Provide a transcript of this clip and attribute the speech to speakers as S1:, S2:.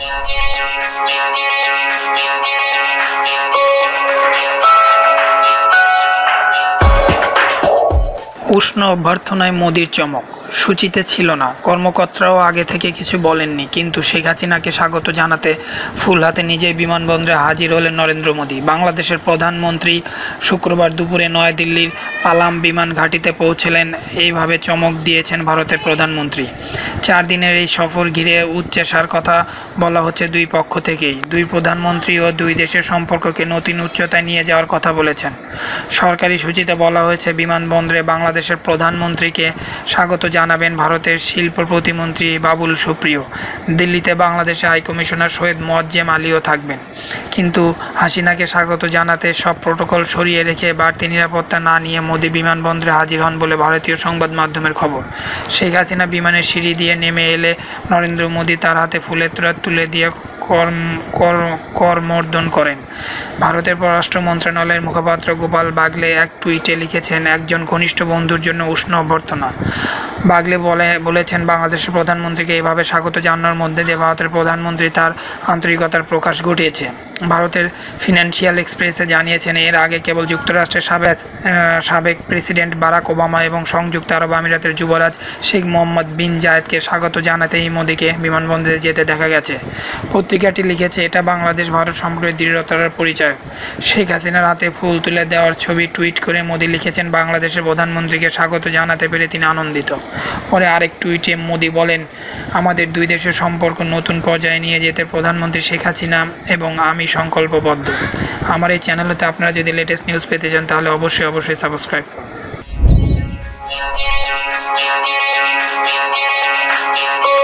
S1: উষ্ণ অভ্যর্থনায় মোদির চমক, সূচিতে ছিল না, কর্মকর্তারাও আগে থেকে কিছু বলেননি, কিন্তু শেখ হাসিনাকে স্বাগত জানাতে ফুল হাতে নিজেই বিমানবন্দরে হাজির হলেন নরেন্দ্র মোদি। বাংলাদেশের প্রধানমন্ত্রী শুক্রবার দুপুরে নয়াদিল্লির পালাম বিমান ঘাঁটিতে পৌঁছলেন। এইভাবে চমক দিয়েছেন ভারতের প্রধানমন্ত্রী। 4 দিনের এই সফর ঘিরে উচ্চাশার কথা বলা হচ্ছে দুই পক্ষ থেকেই। দুই প্রধানমন্ত্রী ও দুই দেশের সম্পর্ককে নতুন উচ্চতায় নিয়ে যাওয়ার কথা বলেছেন। সরকারি সূচিতে বলা হয়েছে, বিমানবন্দরে বাংলাদেশের প্রধানমন্ত্রীকে স্বাগত জানাবেন ভারতের শিল্প প্রতিমন্ত্রী বাবুল সুপ্রিয়। দিল্লিতে বাংলাদেশের হাইকমিশনার সৈয়দ মোয়াজ্জেম আলীও থাকবেন। কিন্তু হাসিনাকে স্বাগত জানাতে সব প্রোটোকল সরিয়ে রেখে বাড়তি নিরাপত্তা না নিয়ে মোদি বিমানবন্দরে হাজির হন বলে ভারতীয় সংবাদ মাধ্যমের খবর। শেখ হাসিনা বিমানের সিঁড়ি দিয়ে নেমে এলে নরেন্দ্র মোদি তার হাতে ফুলের তোড়া তুলে দিয়ে করমর্দন করেন। ভারতের পররাষ্ট্র মন্ত্রণালয়ের মুখপাত্র গোপাল বাগলে এক টুইটে লিখেছেন, একজন ঘনিষ্ঠ বন্ধুর জন্য উষ্ণ অভ্যর্থনা। বাগলে বলেছেন, বাংলাদেশের প্রধানমন্ত্রীকে এভাবে স্বাগত জানানোর মধ্যে দিয়ে ভারতের প্রধানমন্ত্রী তার আন্তরিকতার প্রকাশ ঘটিয়েছে। ভারতের ফিনান্সিয়াল এক্সপ্রেসে জানিয়েছেন, এর আগে কেবল যুক্তরাষ্ট্রের সাবেক প্রেসিডেন্ট বারাক ওবামা এবং সংযুক্ত আরব আমিরাতের যুবরাজ শেখ মোহাম্মদ বিন জায়েদকে স্বাগত জানাতেই মোদিকে বিমানবন্দরে যেতে দেখা গেছে। পত্রিকাটি লিখেছে, এটা বাংলাদেশ ভারত সম্পর্কের দৃঢ়তার পরিচয়। শেখ হাসিনার হাতে ফুল তুলে দেওয়ার ছবি টুইট করে মোদি লিখেছেন, বাংলাদেশের প্রধানমন্ত্রীকে স্বাগত জানাতে পেরে তিনি আনন্দিত। পরে আরেক টুইটে মোদি বলেন, আমাদের দুই দেশের সম্পর্ক নতুন পর্যায়ে নিয়ে যেতে প্রধানমন্ত্রী শেখ হাসিনা এবং আমি সংকল্পবদ্ধ। আমার এই চ্যানেলতে আপনারা যদি লেটেস্ট নিউজ পেতে চান তাহলে অবশ্যই সাবস্ক্রাইব করুন।